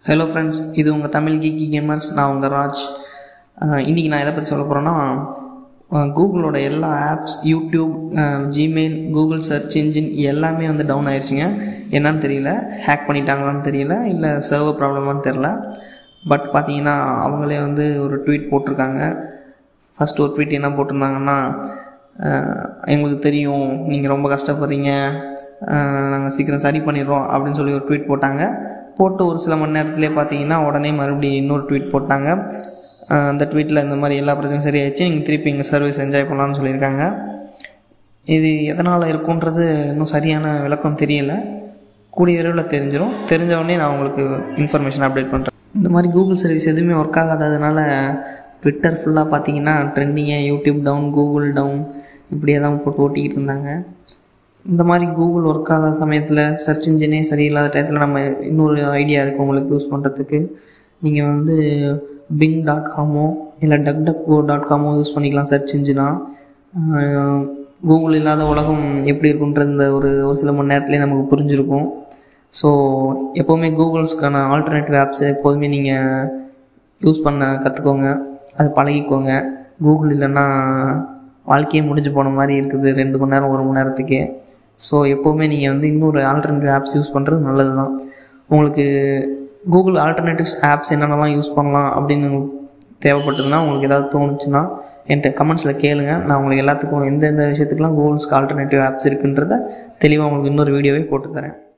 Hello friends, இது உங்கள் Tamil கீக்கி gamers. நான் உங்கள் ராஜ். இன்றைக்கி நான் எதை பற்றி சொல்ல போகிறேன்னா, கூகுளோட எல்லா apps, YouTube, Gmail, Google search engine எல்லாமே வந்து டவுன் ஆயிடுச்சுங்க. என்னன்னு தெரியல, ஹேக் பண்ணிட்டாங்களான்னு தெரியல, இல்லை சர்வர் ப்ராப்ளமானு தெரில. பட் பார்த்தீங்கன்னா அவங்களே வந்து ஒரு ட்வீட் போட்டிருக்காங்க. ஃபஸ்ட்டு ஒரு ட்வீட் என்ன போட்டிருந்தாங்கன்னா, எங்களுக்கு தெரியும் நீங்கள் ரொம்ப கஷ்டப்படுறீங்க, நாங்கள் சீக்கிரம் சரி பண்ணிடுறோம் அப்படின்னு சொல்லி ஒரு ட்வீட் போட்டாங்க. போட்டு ஒரு சில மணி நேரத்துலேயே பார்த்தீங்கன்னா உடனே மறுபடியும் இன்னொரு ட்வீட் போட்டாங்க. அந்த ட்வீட்டில் இந்த மாதிரி எல்லா பிரச்சனையும் சரியாயிடுச்சு, நீங்கள் திருப்பி எங்கள் சர்வீஸ் என்ஜாய் பண்ணலான்னு சொல்லியிருக்காங்க. இது எதனால் இருக்குன்றது இன்னும் சரியான விளக்கம் தெரியலை. கூடிய விரைவில் தெரிஞ்சவொடனே நான் உங்களுக்கு இன்ஃபர்மேஷன் அப்டேட் பண்ணுறேன். இந்த மாதிரி கூகுள் சர்வீஸ் எதுவுமே ஒர்க் ஆகாததுனால ட்விட்டர் ஃபுல்லாக பார்த்தீங்கன்னா ட்ரெண்டிங்கே யூடியூப் டவுன், கூகுள் டவுன், இப்படியே தான் போட்டு ஓட்டிக்கிட்டு இருந்தாங்க. இந்த மாதிரி கூகுள் ஒர்க் ஆகாத சமயத்தில், சர்ச் இன்ஜினே சரியில்லாத டயத்தில் நம்ம இன்னொரு ஐடியா இருக்குது உங்களுக்கு யூஸ் பண்ணுறதுக்கு. நீங்கள் வந்து bing.com இல்லை duckduckgo.com யூஸ் பண்ணிக்கலாம் சர்ச் இன்ஜினாக. கூகுள் இல்லாத உலகம் எப்படி இருக்குன்றது இந்த ஒரு சில மணி நேரத்துலேயே நமக்கு புரிஞ்சிருக்கும். ஸோ எப்போவுமே கூகுள்ஸ்க்கான ஆல்டர்னேட்டிவ் ஆப்ஸை எப்போதுமே நீங்கள் யூஸ் பண்ண கற்றுக்கோங்க, அதை பழகிக்கோங்க. கூகுள் இல்லைன்னா வாழ்க்கையே முடிஞ்சு போன மாதிரி இருக்குது 2 மணி நேரம் 1 மணி நேரத்துக்கே. ஸோ எப்போவுமே நீங்கள் வந்து இன்னொரு ஆல்டர்னேட்டிவ் ஆப்ஸ் யூஸ் பண்ணுறது நல்லது தான். உங்களுக்கு கூகுள் ஆல்டர்னேட்டிவ்ஸ் ஆப்ஸ் என்னென்னலாம் யூஸ் பண்ணலாம் அப்படின்னு தேவைப்பட்டதுன்னா, உங்களுக்கு ஏதாவது தோணுச்சுன்னா என்கிட்ட கமெண்ட்ஸில் கேளுங்க. நான் உங்களுக்கு எல்லாத்துக்கும் எந்தெந்த விஷயத்துக்குலாம் கூகுள்ஸ்க்கு ஆல்டர்னேட்டிவ் ஆப்ஸ் இருக்குன்றதை தெளிவாக உங்களுக்கு இன்னொரு வீடியோவே போட்டு தரேன்.